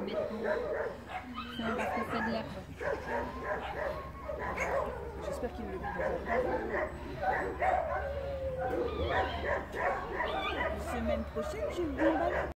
béton. C'est parce que c'est de l'herbe. J'espère qu'il le met dans un... Semaine prochaine, je le dis.